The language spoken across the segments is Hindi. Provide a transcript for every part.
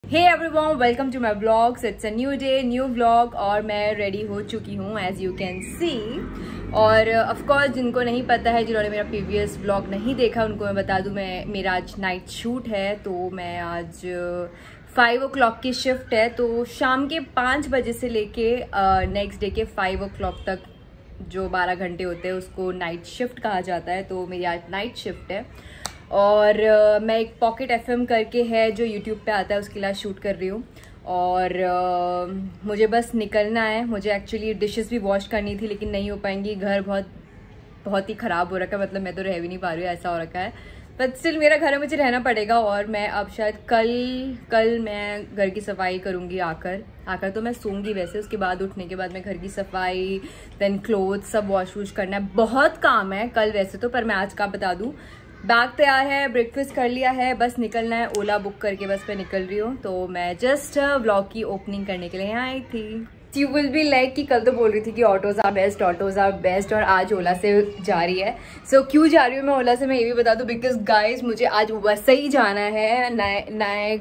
Hey everyone, welcome to my vlogs. It's a new day, new vlog और मैं रेडी हो चुकी हूँ एज यू कैन सी। और ऑफ कोर्स जिनको नहीं पता है, जिन्होंने मेरा प्रीवियस व्लॉग नहीं देखा, उनको मैं बता दूँ, मेरा आज नाइट शूट है। तो मैं आज 5 o'clock की शिफ्ट है, तो शाम के 5 बजे से लेके नेक्स्ट डे के 5 o'clock तक जो 12 घंटे होते हैं उसको नाइट शिफ्ट कहा जाता है। तो मेरी आज नाइट शिफ्ट है और मैं एक पॉकेट एफएम करके है जो यूट्यूब पे आता है, उसके लिए शूट कर रही हूँ। और मुझे बस निकलना है। मुझे एक्चुअली डिशेस भी वॉश करनी थी लेकिन नहीं हो पाएंगी। घर बहुत ही ख़राब हो रखा है, मतलब मैं तो रह भी नहीं पा रही हूँ, ऐसा हो रखा है। बट स्टिल मेरा घर है, मुझे रहना पड़ेगा। और मैं अब शायद कल मैं घर की सफाई करूँगी। आकर तो मैं सोऊंगी वैसे, उसके बाद उठने के बाद मैं घर की सफाई, देन क्लोथ सब वॉश करना है। बहुत काम है कल वैसे तो, पर मैं आज का बता दूँ। बैग तैयार है, ब्रेकफास्ट कर लिया है, बस निकलना है। ओला बुक करके बस मैं निकल रही हूँ। तो मैं जस्ट व्लॉग की ओपनिंग करने के लिए यहाँ आई थी। यू विल बी लाइक कि कल तो बोल रही थी कि ऑटोज आर बेस्ट और आज ओला से जा रही है। सो क्यों जा रही हूँ मैं ओला से, मैं ये भी बता दूँ। बिकॉज गाइज मुझे आज वसई जाना है, नए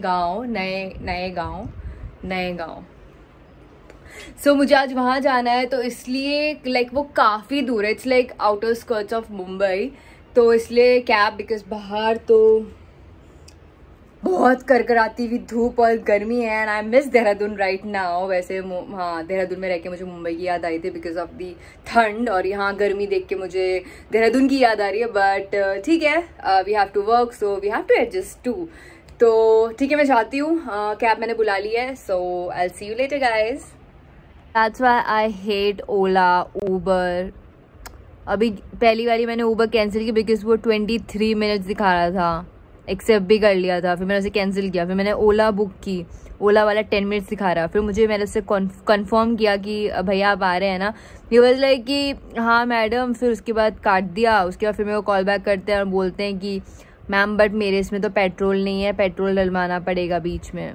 गाँव। सो मुझे आज वहाँ जाना है, तो इसलिए लाइक वो काफ़ी दूर है। It's like outer skirts of Mumbai, तो इसलिए कैब, बिकॉज बाहर तो बहुत करकराती हुई धूप और गर्मी है। And I miss Dehradun right now. वैसे हाँ, देहरादून में रह के मुझे मुंबई की याद आई थी बिकॉज ऑफ दी ठंड, और यहाँ गर्मी देख के मुझे देहरादून की याद आ रही है। बट ठीक है, we have to work, so we have to adjust to. तो ठीक है, मैं जाती हूँ। कैब मैंने बुला ली है, so I will see you later guys. That's why I hate Ola, Uber. अभी पहली वाली मैंने ऊबर कैंसिल की बिकॉज वो 23 मिनट्स दिखा रहा था। एक्सेप्ट भी कर लिया था, फिर मैंने उसे कैंसिल किया। फिर मैंने ओला बुक की, ओला वाला 10 मिनट्स दिखा रहा। फिर मैंने उससे कंफर्म किया कि भैया आप आ रहे हैं ना। ये वाज लाइक कि हाँ मैडम। फिर उसके बाद काट दिया। उसके बाद फिर मेरे को कॉल बैक करते हैं और बोलते हैं कि मैम बट मेरे इसमें तो पेट्रोल नहीं है, पेट्रोल डलवाना पड़ेगा बीच में।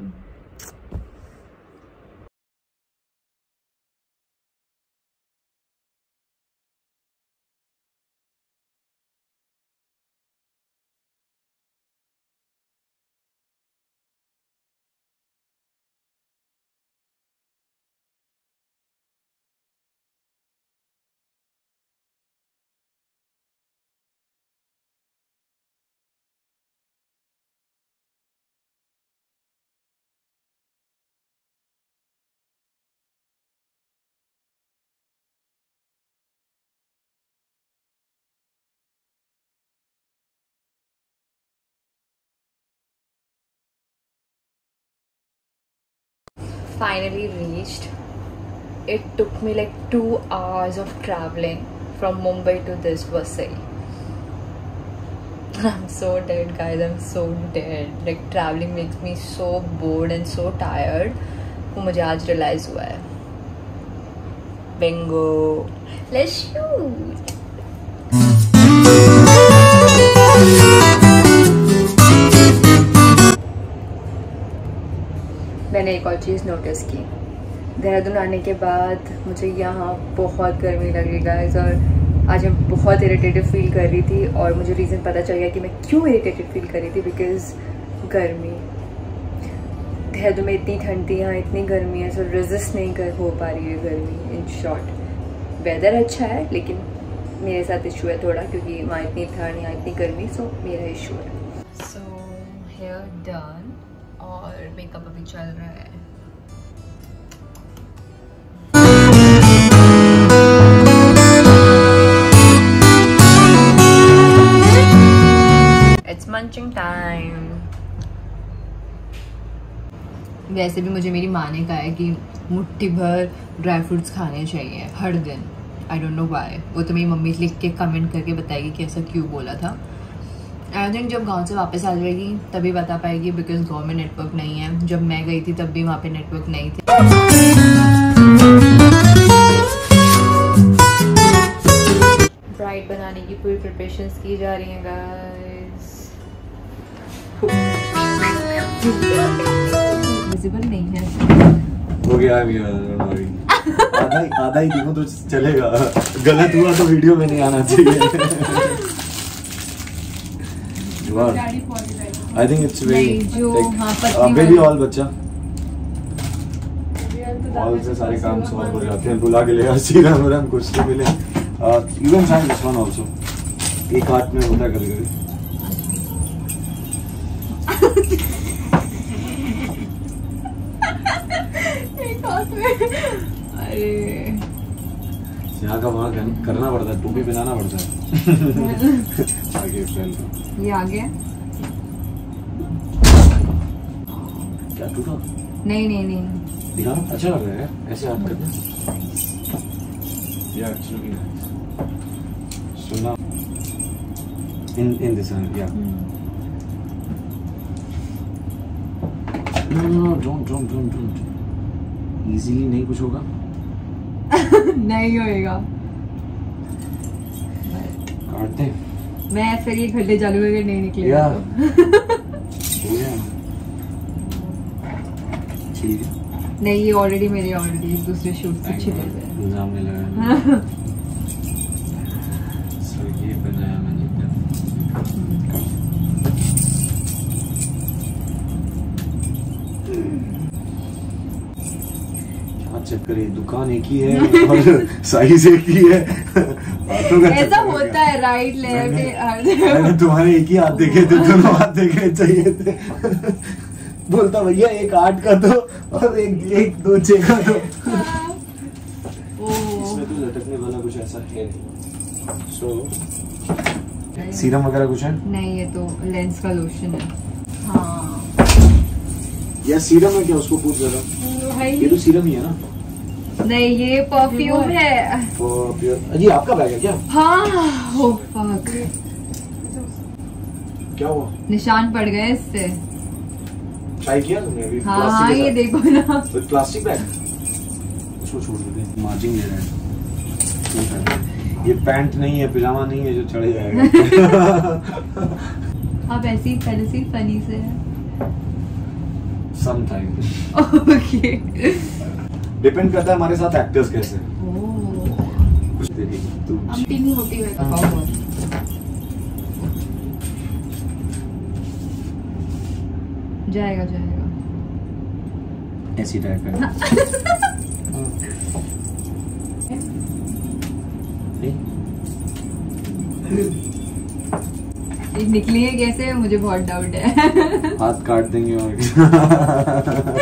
Finally reached. It took me like 2 hours of traveling from Mumbai to this Vasai. I'm so dead guys, I'm so dead. Like traveling makes me so bored and so tired. वो मुझे आज realize हुआ है। Bingo! Let's shoot! मैंने एक और चीज़ नोटिस की। देहरादून आने के बाद मुझे यहाँ बहुत गर्मी लगी गाइस, और आज मैं बहुत इरिटेटेड फील कर रही थी। और मुझे रीज़न पता चल गया कि मैं क्यों इरिटेटेड फील कर रही थी। बिकॉज गर्मी, देहरादून में इतनी ठंड थी, यहाँ इतनी गर्मी है, सो रेजिस्ट नहीं कर हो पा रही है गर्मी। इन शॉर्ट वेदर अच्छा है लेकिन मेरे साथ इशू है थोड़ा, क्योंकि वहाँ इतनी ठंड, यहाँ इतनी गर्मी, सो मेरा इशू है। सो हेयर डन और मेकअप अभी चल रहा है। It's munching time. वैसे भी मुझे मेरी माँ ने कहा है कि मुट्ठी भर ड्राई फ्रूट्स खाने चाहिए हर दिन। I don't know why. वो तो मेरी मम्मी लिख के कमेंट करके बताएगी कि ऐसा क्यों बोला था। आई थिंक जब गांव से वापस आ जाएगी तभी बता पाएगी, बिकॉज गांव में नेटवर्क नहीं है। जब मैं गई थी तब भी वहाँ पे नेटवर्क नहीं थी। ब्राइड बनाने की पूरी प्रिपरेशंस की जा रही हैं गाइस। विजिबल नहीं है। हो गया आधा ही देखो तो चलेगा। गलत हुआ तो वीडियो में नहीं आना चाहिए। आई थिंक इट्स वेरी जो हाँ बेबी ऑल बच्चा ऑल से सारे काम सॉल्व हो जाते हैं। बुला के ले सीरम वरम कुछ तो मिले। Even sign this one also एक हाथ में होता है कभी कभी। एक हाथ में अरे यहाँ का वहाँ करना पड़ता है, टोपी पहनाना पड़ता है। आगे फैल ये आ गया क्या टूटा? नहीं नहीं नहीं दिखा अच्छा लग रहा है ऐसे हाथ करना। या एक्चुअली सुना इन दिस या नो डोंट इजीली नहीं कुछ होगा। नहीं होएगा काटते हैं। मैं फिर ये खड्डे चालू करके नहीं निकलेगा हो गया ठीक है। नहीं ये ऑलरेडी मेरे ऑलरेडी दूसरे शूट से छिपे हुए हैं। इल्जाम नहीं लगाया। सो ये बनाया मैंने क्या चक्कर है, दुकान एक ही है और साइज एक ही है। ऐसा होता है राइट लेफ्ट। तुम्हारे एक ही हाथ देखे थे, दोनों हाथ देखे चाहिए थे। बोलता भैया एक 8 का दो और एक 2 6 का दो। इसमें तो लटकने वाला कुछ ऐसा है नहीं। सो सीरम वगैरह कुछ है? नहीं ये तो लेंस का लोशन है। हाँ या सीरम है क्या? उसको पूछ जरा। ये तो सीरम ही है ना? नहीं ये परफ्यूम है। जी आपका बैग है क्या? हाँ oh, fuck. क्या हुआ? निशान पड़ गए इससे। ट्राई किया तुमने अभी? हाँ ये देखो ना प्लास्टिक बैग उसको छोड़ देते, मार्जिंग ले रहे हैं। ये पैंट नहीं है, पिजामा नहीं है जो चढ़ जाएगा। अब ऐसे ही पहले से फनी से है। समटाइम ओके डिपेंड करता है हमारे साथ एक्टर्स कैसे हैं। कुछ देखिए तू नहीं होती है तो जाएगा ऐसी टाइप है। निकली है कैसे मुझे बहुत डाउट है। हाथ काट देंगे और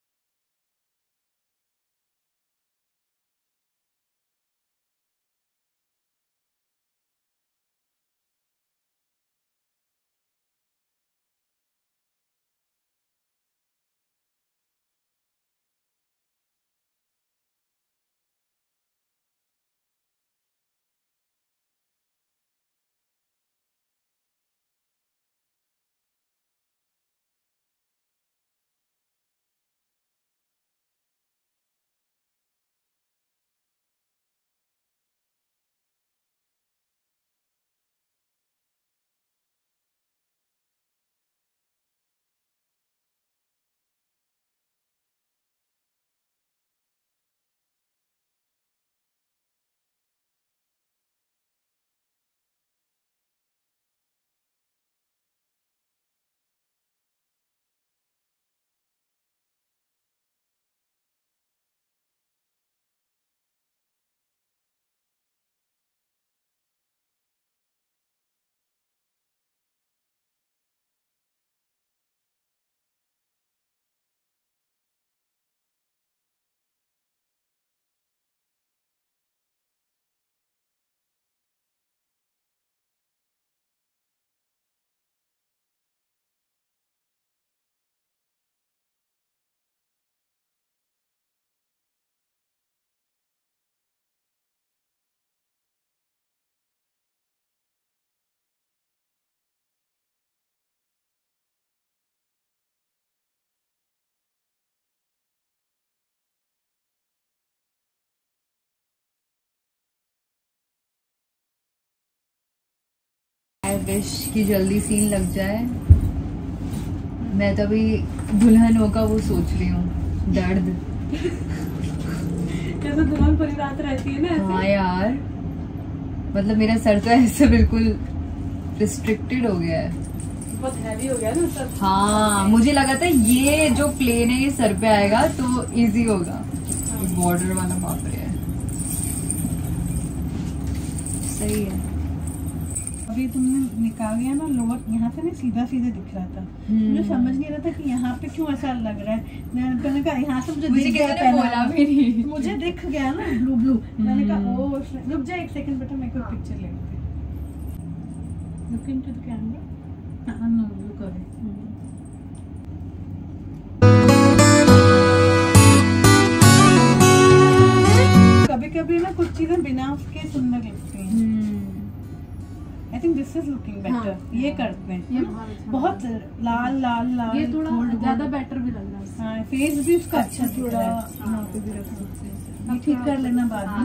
विश की जल्दी सीन लग जाए। मैं तो अभी दुल्हन होगा वो सोच रही हूँ। दर्द जैसे दुल्हन पूरी रात रहती है ना ऐसे। हाँ यार मतलब मेरा सर तो ऐसे बिल्कुल रिस्ट्रिक्टेड हो गया है। बहुत हैवी हो गया ना सब। हाँ मुझे लगा था ये जो प्लेन है ये सर पे आएगा तो इजी होगा। बॉर्डर वाला बाप रे सही है। अभी तुमने निकाल दिया ना लोअर, यहाँ से ना सीधा सीधा दिख रहा था, मुझे समझ नहीं रहा था कि यहाँ पे क्यों ऐसा लग रहा है। मैंने कहा यहाँ से मुझे दिख गया, बोला भी नहीं, मुझे दिख गया ना ब्लू ब्लू। मैंने कहा ओ रुक जा एक सेकंड बेटा, मेरे को पिक्चर ले लेते। Look into the camera. हां नो लुक अवे। कभी-कभी ना कुछ चीजें बिना उसके सुंदर लगती हैं। I think this is looking better। ये करते हैं, ये बहुत लाल लाल लाल, ये थोड़ा ज्यादा बेटर भी लग रहा है। हाँ फेस भी उसका अच्छा थोड़ा यहाँ पे भी रख सकते हैं, ये ठीक कर लेना बाद में।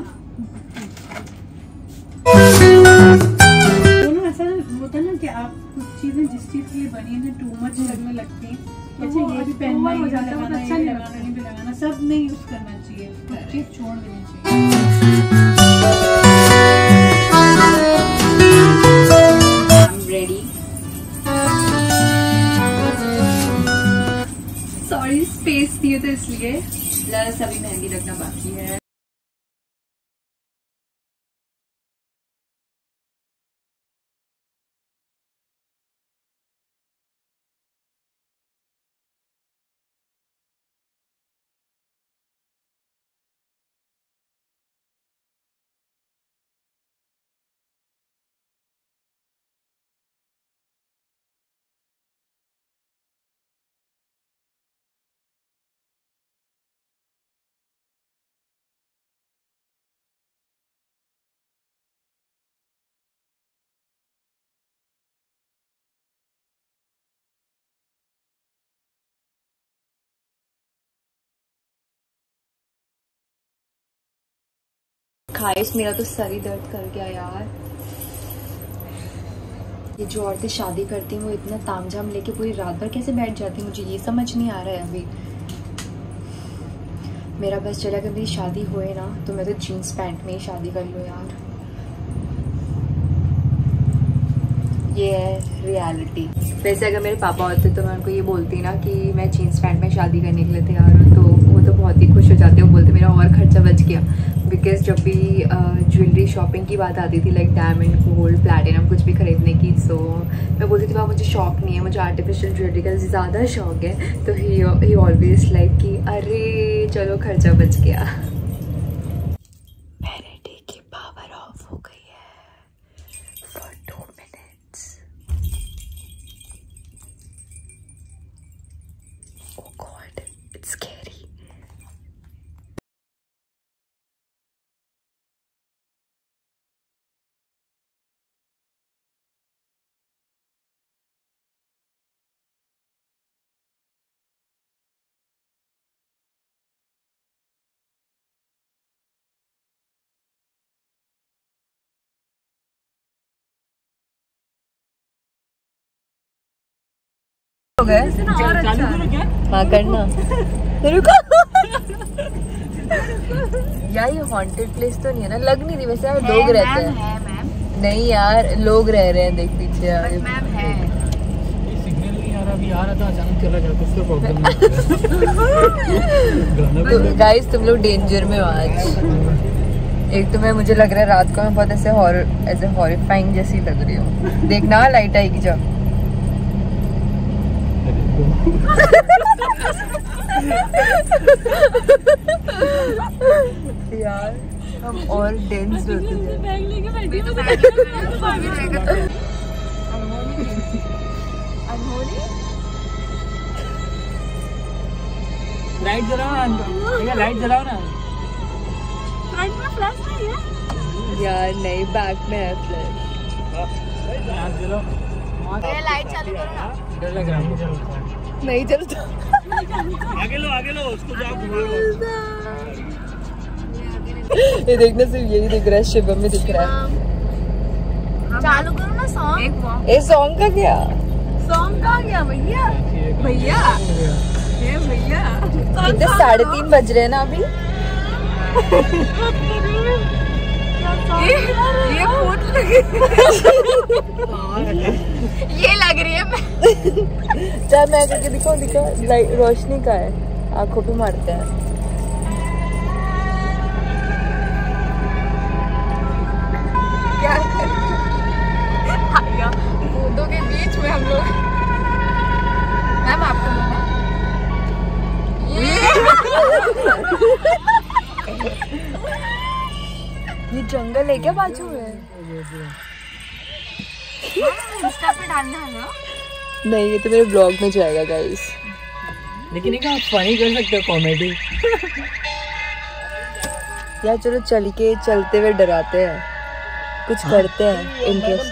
दोनों ऐसा होता है ना कि आप कुछ चीजें जिस चीज के लिए बनी है टू मच लगने लगती हैं। अच्छा ये भी पहनना हो जाता है, अच्छा नहीं लगाना, नहीं भी लगाना, सब नहीं यूज करना चाहिए, कुछ चीज छोड़ देनी चाहिए। रेडी सॉरी स्पेस दिए तो इसलिए प्लस अभी मेहंदी लगना बाकी है। खाइश मेरा तो सर ही दर्द कर गया यार। ये जो औरतें शादी करती हैं वो इतना तामझाम लेके पूरी रात भर कैसे बैठ जाती हैं, मुझे ये समझ नहीं आ रहा है अभी। मेरा बस चला अगर मेरी शादी होए ना तो मैं तो जीन्स पैंट में ही शादी कर लूँ यार। ये है रियलिटी। वैसे अगर मेरे पापा होते तो मैं उनको ये बोलती ना कि मैं जीन्स पैंट में शादी करने के लिए तैयार हूँ, तो वो तो बहुत ही खुश हो जाते। वो बोलते मेरा और खर्चा बच गया। बिकॉज जब भी ज्वेलरी शॉपिंग की बात आती थी लाइक डायमंड गोल्ड प्लैटिनम कुछ भी खरीदने की, सो मैं बोलती थी पापा मुझे शौक नहीं है, मुझे आर्टिफिशियल ज्वेलरी का ज़्यादा शौक है। तो ही ऑलवेज लाइक कि अरे चलो खर्चा बच गया। मेरे डे की पावर ऑफ हो गई है for 2 minutes. Oh god it's scary. हो गए हाँ करना रुको यार ये हॉन्टेड प्लेस तो नहीं है ना, लग नहीं रही वैसे। लोग रहते हैं नहीं यार, लोग रह रहे हैं देख पीछे यार। सिग्नल नहीं आ रहा, अभी आ रहा था अचानक चला गया, कुछ तो प्रॉब्लम नहीं। गाइस तुम लोग डेंजर में हो आज। एक तो मैं मुझे लग रहा है रात को मैं बहुत ऐसे हॉरिफाइंग जैसी लग रही हूँ। देखना लाइट आएगी जब। यार हम और डेंस होते थे। लाइट जलाओ ना, लाइट जलाओ ना। फ्रंट में फ्लैश नहीं है यार नहीं, बैक में है फ्लैश। लाइट चालू करो ना। डर लग रहा है नहीं चलता। आगे लो उसको जाओ। ये देखना सिर्फ यही दिख रहा है, शिवम में दिख रहा है। चालू करो ना सॉन्ग। ये सॉन्ग का क्या? सॉन्ग का क्या भैया? भैया ये भैया कितने 3:30 बज रहे हैं ना अभी। ये भूत लगे। ये लग रही है चल मैं करके दिखाऊं, दिखा लाइट रोशनी का है, आंखों पे मारते हैं। क्या कूदों के बीच में हम लोग। मैम आपको ये जंगल है क्या बाजू में? इंस्टा पे डालना है ना? नहीं, ये तो मेरे ब्लॉग में जाएगा गाइस। लेकिन एक आप फनी कर सकते हो, कॉमेडी। यार चलो चल के चलते हुए डराते हैं, कुछ करते हैं इंटरेस्ट।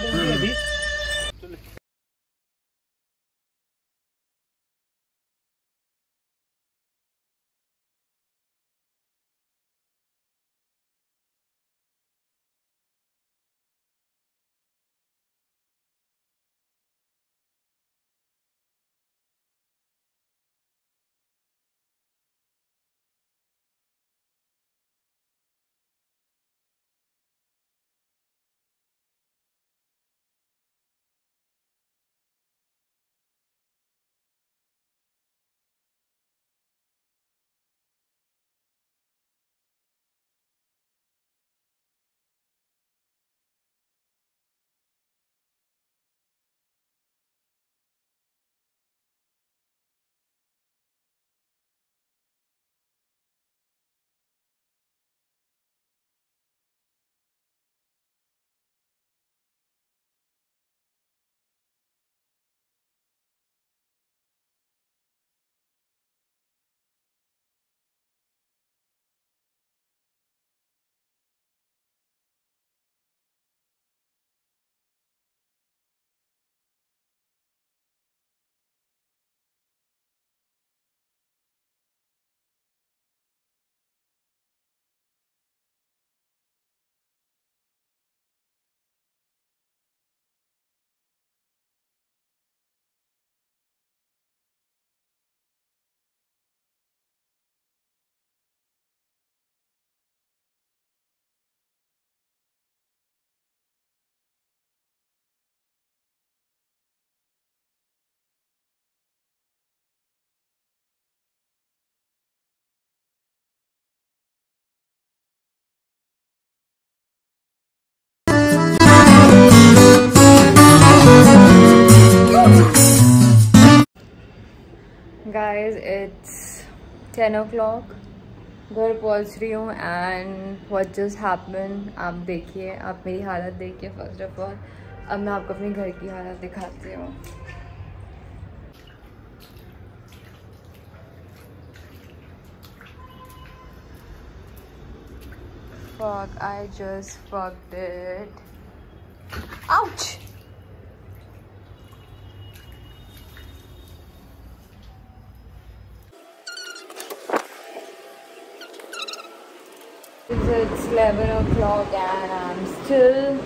Guys, it's 10 o'clock. घर पहुंच रही हूँ एंड व्हाट जस्ट हैपन आप देखिए, आप मेरी हालत देखिए फर्स्ट ऑफ ऑल। अब मैं आपको अपने घर की हालत दिखाती हूँ। Fuck, I just fucked it. Ouch! It's 11 o'clock and I'm still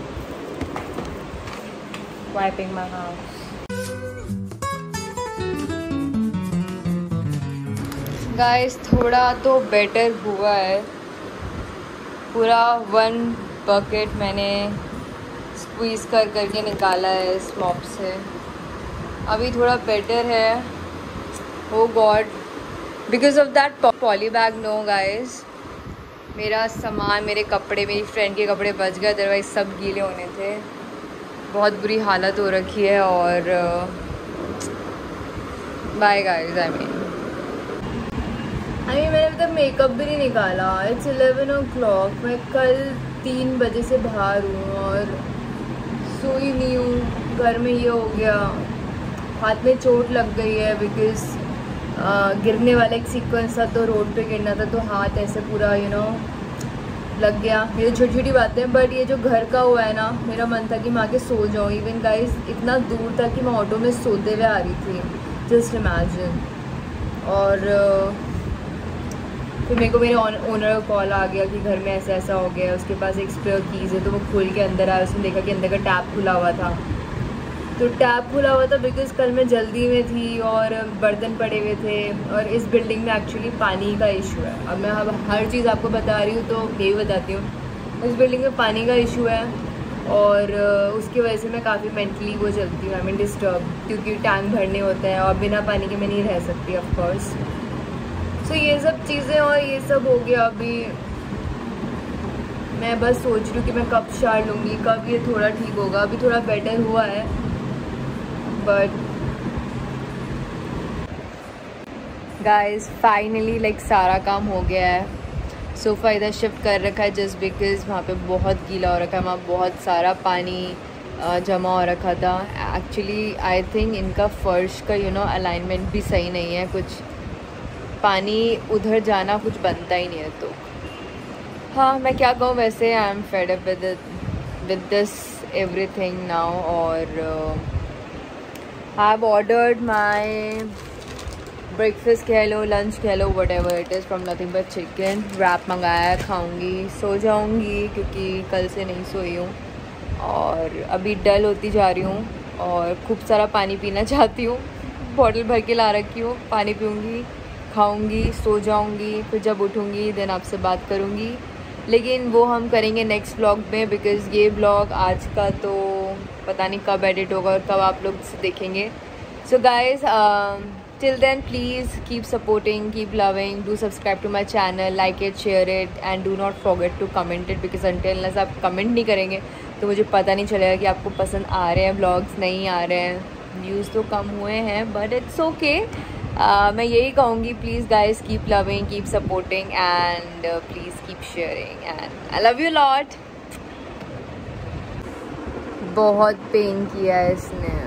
wiping my house. Guys, थोड़ा तो बेटर हुआ है। पूरा 1 बकेट मैंने स्क्वीज़ कर करके निकाला है इस मॉप से। अभी थोड़ा बेटर है। Oh God, because of that poly bag, no guys. मेरा सामान, मेरे कपड़े, मेरी फ्रेंड के कपड़े बच गए, अदरवाइज सब गीले होने थे। बहुत बुरी हालत हो रखी है और बाय गाइस। आई मीन मैंने अभी तक मेकअप भी नहीं निकाला। It's 11 o'clock। मैं कल 3 बजे से बाहर हूँ और सोई नहीं हूँ। घर में ये हो गया, हाथ में चोट लग गई है बिकॉज़ गिरने वाला एक सीक्वेंस था, तो रोड पे गिरना था, तो हाथ ऐसे पूरा लग गया। ये छोटी छोटी बातें, बट ये जो घर का हुआ है ना, मेरा मन था कि मैं आके सो जाऊँ। इवन गाइस इतना दूर था कि मैं ऑटो में सोते हुए आ रही थी, जस्ट इमेजिन। और फिर मेरे को मेरे ओनर का कॉल आ गया कि घर में ऐसा ऐसा हो गया। उसके पास एक स्पेयर कीज़ है, तो वो खोल के अंदर आया। उसने देखा कि अंदर का टैप खुला हुआ था, तो टैप खुला हुआ था बिकॉज़ कल मैं जल्दी में थी और बर्तन पड़े हुए थे। और इस बिल्डिंग में एक्चुअली पानी का इशू है। अब मैं हर चीज़ आपको बता रही हूँ तो यही बताती हूँ। इस बिल्डिंग में पानी का इशू है और उसकी वजह से मैं काफ़ी मेंटली वो चलती हूँ, आई मीन डिस्टर्ब, क्योंकि टैंक भरने होते हैं और बिना पानी के मैं नहीं रह सकती ऑफ कोर्स। सो ये सब चीज़ें और ये सब हो गया। अभी मैं बस सोच रही हूँ कि मैं कब शार लूँगी, कब ये थोड़ा ठीक होगा। अभी थोड़ा बेटर हुआ है, बट गाइस फाइनली लाइक सारा काम हो गया है। सोफ़ा इधर शिफ्ट कर रखा है जस्ट बिकॉज़ वहाँ पे बहुत गीला हो रखा है, वहाँ बहुत सारा पानी जमा हो रखा था। एक्चुअली आई थिंक इनका फ़र्श का अलाइनमेंट भी सही नहीं है, कुछ पानी उधर जाना कुछ बनता ही नहीं है। तो हाँ, मैं क्या कहूँ, वैसे I am fed up with this everything now. और I have ordered my breakfast कह लो, लंच कह लो, whatever it is, from nothing but chicken wrap मंगाया, खाऊंगी, सो जाऊंगी क्योंकि कल से नहीं सोई हूँ और अभी डल होती जा रही हूँ और खूब सारा पानी पीना चाहती हूँ। बॉटल भर के ला रखी हूँ, पानी पीऊँगी, खाऊंगी, सो जाऊंगी, फिर जब उठूँगी देन आपसे बात करूँगी। लेकिन वो हम करेंगे नेक्स्ट ब्लॉग में, बिकॉज़ ये ब्लॉग आज का तो पता नहीं कब एडिट होगा और कब आप लोग इसे देखेंगे। So guys till then please keep supporting, keep loving, do subscribe to my channel, like it, share it and do not forget to comment it, because until unless आप comment नहीं करेंगे तो मुझे पता नहीं चलेगा कि आपको पसंद आ रहे हैं vlogs, नहीं आ रहे हैं। व्यूज़ तो कम हुए हैं but it's okay। मैं यही कहूँगी, please guys keep loving, keep supporting and please keep sharing and I love you lot। बहुत पेन किया है इसने।